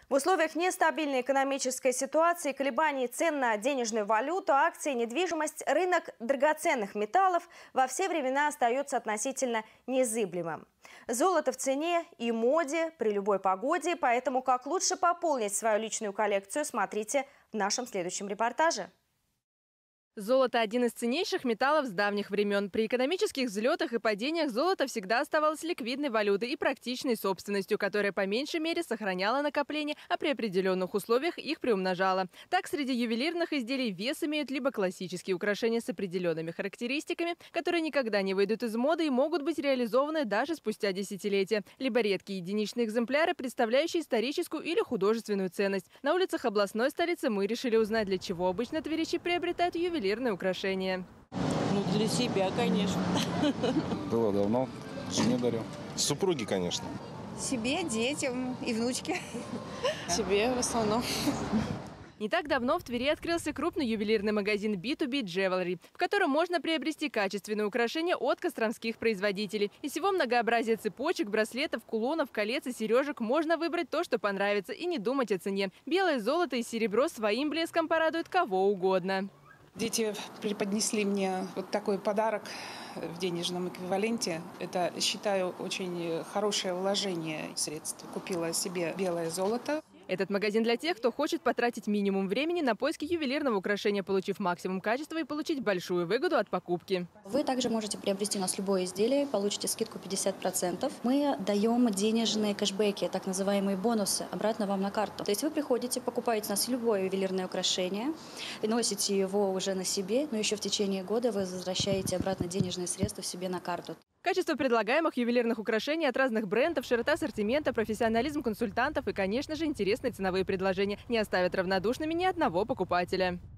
В условиях нестабильной экономической ситуации, колебаний цен на денежную валюту, акции, недвижимость, рынок драгоценных металлов во все времена остается относительно незыблемым. Золото в цене и моде при любой погоде, поэтому как лучше пополнить свою личную коллекцию, смотрите в нашем следующем репортаже. Золото – один из ценнейших металлов с давних времен. При экономических взлетах и падениях золото всегда оставалось ликвидной валютой и практичной собственностью, которая по меньшей мере сохраняла накопления, а при определенных условиях их приумножала. Так, среди ювелирных изделий вес имеют либо классические украшения с определенными характеристиками, которые никогда не выйдут из моды и могут быть реализованы даже спустя десятилетия, либо редкие единичные экземпляры, представляющие историческую или художественную ценность. На улицах областной столицы мы решили узнать, для чего обычно тверичи приобретают ювелирные украшения. Ну, для себя, конечно. Было давно, жене дарю. Супруги, конечно. Себе, детям и внучке. Себе в основном. Не так давно в Твери открылся крупный ювелирный магазин B2B Jewelry, в котором можно приобрести качественные украшения от костромских производителей. Из всего многообразия цепочек, браслетов, кулонов, колец и сережек можно выбрать то, что понравится, и не думать о цене. Белое золото и серебро своим блеском порадуют кого угодно. Дети преподнесли мне вот такой подарок в денежном эквиваленте. Это, считаю, очень хорошее вложение средств. Купила себе белое золото. Этот магазин для тех, кто хочет потратить минимум времени на поиски ювелирного украшения, получив максимум качества и получить большую выгоду от покупки. Вы также можете приобрести у нас любое изделие, получите скидку 50%. Мы даем денежные кэшбэки, так называемые бонусы, обратно вам на карту. То есть вы приходите, покупаете у нас любое ювелирное украшение, носите его уже на себе, но еще в течение года вы возвращаете обратно денежные средства себе на карту. Качество предлагаемых ювелирных украшений от разных брендов, широта ассортимента, профессионализм консультантов и, конечно же, интересные ценовые предложения не оставят равнодушными ни одного покупателя.